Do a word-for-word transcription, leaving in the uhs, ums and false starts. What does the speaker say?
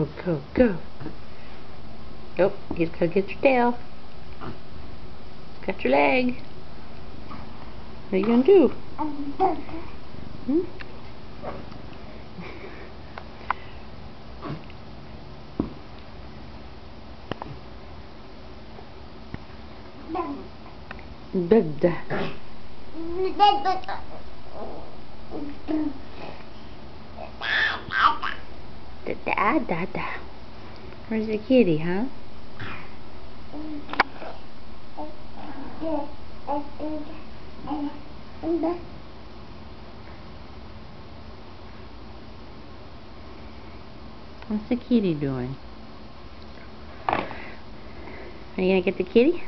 Go, go, go. Oh, he's gonna get your tail. Got your leg. What are you gonna do? Hmm? Bed. Da da da. Where's the kitty, huh? What's the kitty doing? Are you gonna get the kitty?